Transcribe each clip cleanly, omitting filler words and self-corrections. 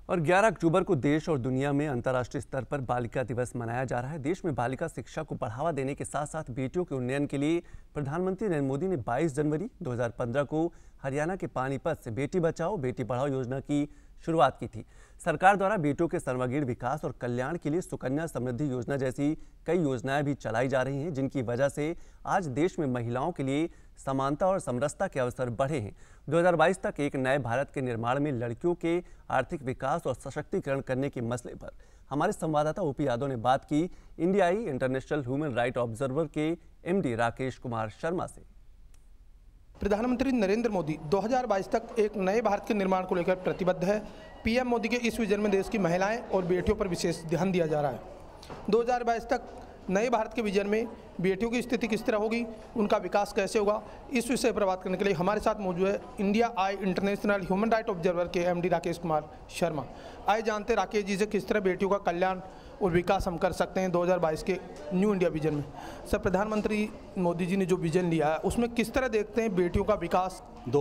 और 11 अक्टूबर को देश और दुनिया में अंतर्राष्ट्रीय स्तर पर बालिका दिवस मनाया जा रहा है। देश में बालिका शिक्षा को बढ़ावा देने के साथ साथ बेटियों के उन्नयन के लिए प्रधानमंत्री नरेंद्र मोदी ने 22 जनवरी 2015 को हरियाणा के पानीपत से बेटी बचाओ बेटी पढ़ाओ योजना की शुरुआत की थी। सरकार द्वारा बेटियों के सर्वांगीण विकास और कल्याण के लिए सुकन्या समृद्धि योजना जैसी कई योजनाएं भी चलाई जा रही हैं, जिनकी वजह से आज देश में महिलाओं के लिए समानता और समरसता के अवसर बढ़े हैं। 2022 तक एक नए भारत के निर्माण में लड़कियों के आर्थिक विकास और सशक्तिकरण करने के मसले पर हमारे संवाददाता ओपी यादव ने बात की India I international human right observer के एमडी राकेश कुमार शर्मा से। प्रधानमंत्री नरेंद्र मोदी 2022 तक एक नए भारत के निर्माण को लेकर प्रतिबद्ध है। पीएम मोदी के इस विजन में देश की महिलाएं और बेटियों पर विशेष ध्यान दिया जा रहा है। 2022 तक नए भारत के विजन में बेटियों की स्थिति किस तरह होगी, उनका विकास कैसे होगा, इस विषय पर बात करने के लिए हमारे साथ मौजूद है India I international human right observer के एमडी राकेश कुमार शर्मा। आइए जानते हैं राकेश जी से किस तरह बेटियों का कल्याण और विकास हम कर सकते हैं 2022 के न्यू इंडिया विजन में। सर, प्रधानमंत्री मोदी जी ने जो विजन लिया है उसमें किस तरह देखते हैं बेटियों का विकास?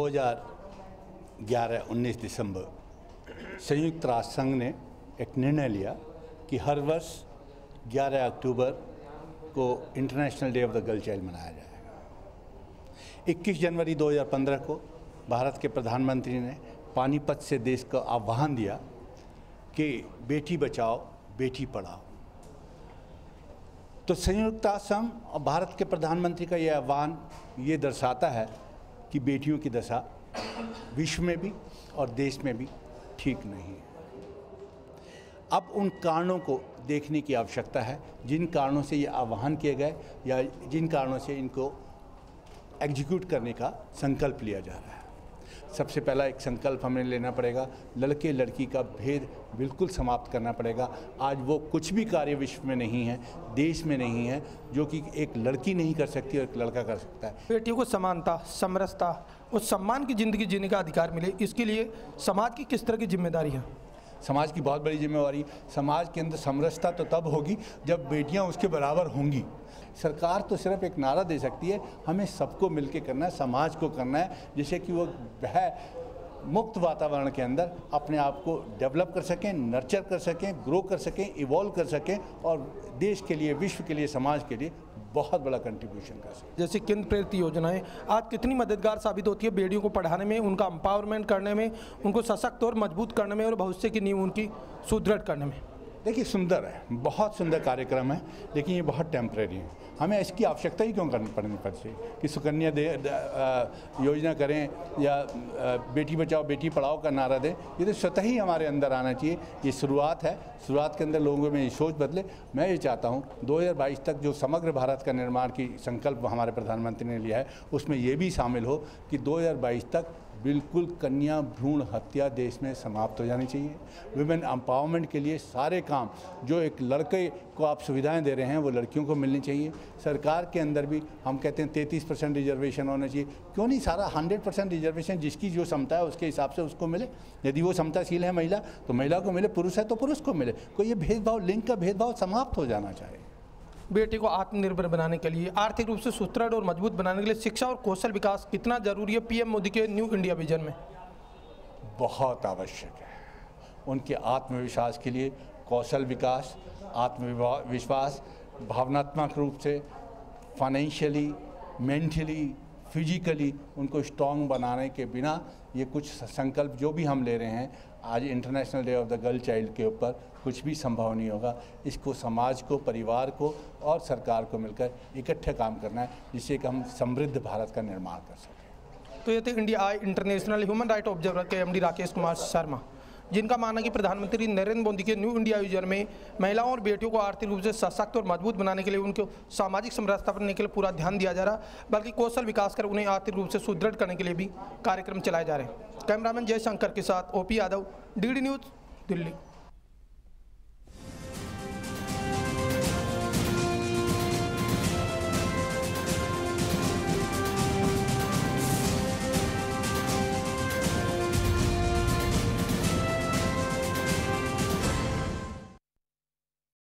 19 दिसंबर संयुक्त राष्ट्र संघ ने एक निर्णय लिया कि हर वर्ष 11 अक्टूबर को international day of the girl child मनाया जाएगा। 21 जनवरी 2015 को भारत के प्रधानमंत्री ने पानीपत से देश को आह्वान दिया कि बेटी बचाओ बेटी पढ़ाओ। तो संयुक्त राष्ट्र संघ और भारत के प्रधानमंत्री का यह आह्वान ये दर्शाता है कि बेटियों की दशा विश्व में भी और देश में भी ठीक नहीं है। अब उन कारणों को देखने की आवश्यकता है जिन कारणों से ये आह्वान किए गए या जिन कारणों से इनको एग्जीक्यूट करने का संकल्प लिया जा रहा है। सबसे पहला एक संकल्प हमें लेना पड़ेगा, लड़के लड़की का भेद बिल्कुल समाप्त करना पड़ेगा। आज वो कुछ भी कार्य विश्व में नहीं है, देश में नहीं है, जो कि एक लड़की नहीं कर सकती और एक लड़का कर सकता है। बेटियों को समानता, समरसता और सम्मान की जिंदगी जीने का अधिकार मिले, इसके लिए समाज की किस तरह की जिम्मेदारी है? समाज की बहुत बड़ी जिम्मेवारी। समाज के अंदर समरसता तो तब होगी जब बेटियां उसके बराबर होंगी। सरकार तो सिर्फ एक नारा दे सकती है, हमें सबको मिलके करना है, समाज को करना है, जिससे कि वो मुक्त वातावरण के अंदर अपने आप को डेवलप कर सकें, नर्चर कर सकें, ग्रो कर सकें, इवॉल्व कर सकें और देश के लिए, विश्व के लिए, समाज के लिए बहुत बड़ा कंट्रीब्यूशन कर सकें। जैसे केंद्र प्रेरित योजनाएं आज कितनी मददगार साबित होती है बेटियों को पढ़ाने में, उनका एम्पावरमेंट करने में, उनको सशक्त और मजबूत करने में और भविष्य की नींव उनकी सुदृढ़ करने में? देखिए, सुंदर है, बहुत सुंदर कार्यक्रम है, लेकिन ये बहुत टेम्परेरी है। हमें इसकी आवश्यकता ही क्यों करनी पड़नी पड़ती है कि सुकन्या योजना करें या बेटी बचाओ बेटी पढ़ाओ का नारा दें। ये तो स्वतः ही हमारे अंदर आना चाहिए। ये शुरुआत है, शुरुआत के अंदर लोगों में ये सोच बदले। मैं ये चाहता हूँ 2022 तक जो समग्र भारत का निर्माण की संकल्प हमारे प्रधानमंत्री ने लिया है, उसमें ये भी शामिल हो कि 2022 तक बिल्कुल कन्या भ्रूण हत्या देश में समाप्त हो जानी चाहिए। वुमेन एम्पावरमेंट के लिए सारे काम जो एक लड़के को आप सुविधाएं दे रहे हैं वो लड़कियों को मिलनी चाहिए। सरकार के अंदर भी हम कहते हैं 33% रिजर्वेशन होना चाहिए। क्यों नहीं सारा 100% रिजर्वेशन, जिसकी जो क्षमता है उसके हिसाब से उसको मिले। यदि वो क्षमताशील है महिला तो महिला को मिले, पुरुष है तो पुरुष को मिले। कोई ये भेदभाव, लिंग का भेदभाव समाप्त हो जाना चाहिए। बेटी को आत्मनिर्भर बनाने के लिए, आर्थिक रूप से सुदृढ़ और मजबूत बनाने के लिए शिक्षा और कौशल विकास कितना जरूरी है पीएम मोदी के न्यू इंडिया विजन में? बहुत आवश्यक है। उनके आत्मविश्वास के लिए कौशल विकास, आत्मविश्वास, भावनात्मक रूप से, फाइनेंशियली, मेंटली, फिजिकली उनको स्ट्रॉन्ग बनाने के बिना ये कुछ संकल्प जो भी हम ले रहे हैं आज international day of the girl child के ऊपर, कुछ भी संभव नहीं होगा। इसको समाज को, परिवार को और सरकार को मिलकर इकट्ठे काम करना है, जिससे कि हम समृद्ध भारत का निर्माण कर सकें। तो ये थे India I international human right observer के एमडी राकेश कुमार शर्मा, जिनका मानना है कि प्रधानमंत्री नरेंद्र मोदी के न्यू इंडिया विजन में महिलाओं और बेटियों को आर्थिक रूप से सशक्त और मजबूत बनाने के लिए, उनको सामाजिक समरसता बनाने के लिए पूरा ध्यान दिया जा रहा है, बल्कि कौशल विकास कर उन्हें आर्थिक रूप से सुदृढ़ करने के लिए भी कार्यक्रम चलाए जा रहे हैं। कैमरामैन जयशंकर के साथ OP Yadav, DD news, Delhi.